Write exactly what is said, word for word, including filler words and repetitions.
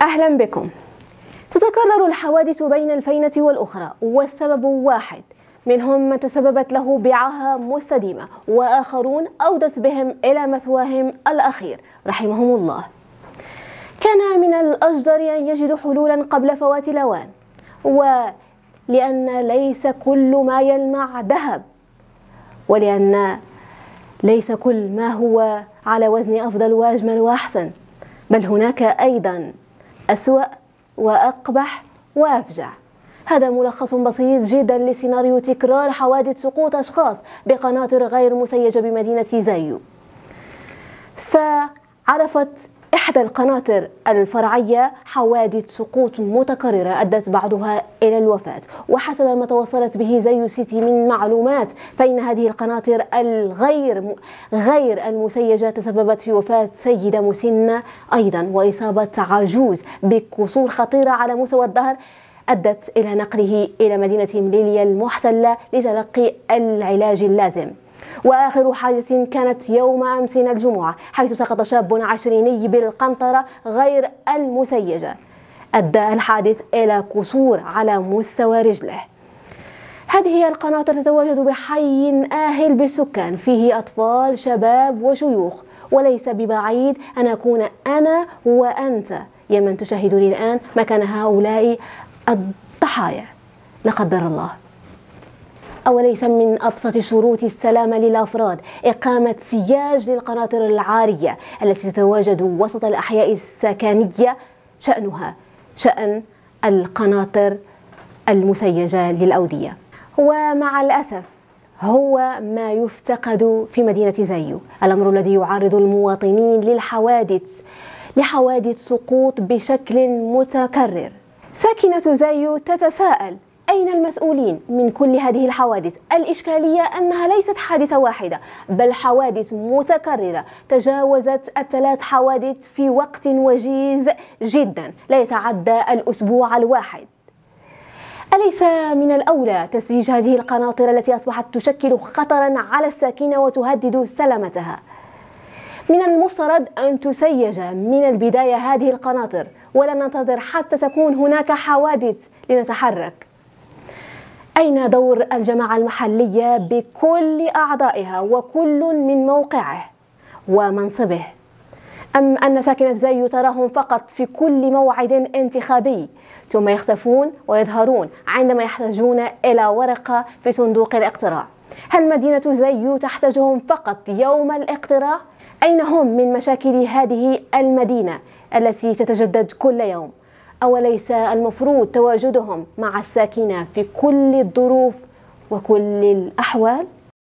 أهلا بكم. تتكرر الحوادث بين الفينة والأخرى والسبب واحد، منهم من تسببت له بعاهة مستديمة وآخرون أودت بهم إلى مثواهم الأخير رحمهم الله. كان من الأجدر أن يجدوا حلولا قبل فوات الأوان، ولأن ليس كل ما يلمع ذهب، ولأن ليس كل ما هو على وزن أفضل وأجمل وأحسن، بل هناك أيضا أسوأ وأقبح وأفجع. هذا ملخص بسيط جدا لسيناريو تكرار حوادث سقوط أشخاص بقناطر غير مسيجة بمدينة زايو. فعرفت إحدى القناطر الفرعية حوادث سقوط متكررة أدت بعضها إلى الوفاة، وحسب ما توصلت به زايو سيتي من معلومات فإن هذه القناطر الغير غير المسيجة تسببت في وفاة سيدة مسنة أيضا، وإصابة عجوز بكسور خطيرة على مستوى الظهر أدت إلى نقله إلى مدينة مليليا المحتلة لتلقي العلاج اللازم. وآخر حادث كانت يوم أمس الجمعة، حيث سقط شاب عشريني بالقنطرة غير المسيجة، أدى الحادث إلى كسور على مستوى رجله. هذه القناطر تتواجد بحي آهل بالسكان، فيه أطفال شباب وشيوخ، وليس ببعيد أن أكون أنا وأنت يا من تشاهدني الآن مكان هؤلاء الضحايا لا قدر الله. أوليس من أبسط شروط السلامة للأفراد إقامة سياج للقناطر العارية التي تتواجد وسط الأحياء السكنية، شأنها شأن القناطر المسيجة للأودية. ومع الأسف هو ما يفتقد في مدينة زايو، الأمر الذي يعرض المواطنين للحوادث لحوادث سقوط بشكل متكرر. ساكنة زايو تتساءل: أين المسؤولين من كل هذه الحوادث؟ الإشكالية أنها ليست حادثة واحدة، بل حوادث متكررة تجاوزت الثلاث حوادث في وقت وجيز جدا لا يتعدى الأسبوع الواحد. أليس من الأولى تسجيل هذه القناطر التي أصبحت تشكل خطرا على الساكنة وتهدد سلامتها؟ من المفترض أن تسيج من البداية هذه القناطر، ولا ننتظر حتى تكون هناك حوادث لنتحرك. أين دور الجماعة المحلية بكل أعضائها وكل من موقعه ومنصبه؟ أم أن ساكنة زايو تراهم فقط في كل موعد انتخابي، ثم يختفون ويظهرون عندما يحتاجون إلى ورقة في صندوق الاقتراع؟ هل مدينة زايو تحتاجهم فقط يوم الاقتراع؟ أين هم من مشاكل هذه المدينة التي تتجدد كل يوم؟ أوليس المفروض تواجدهم مع الساكنة في كل الظروف وكل الأحوال؟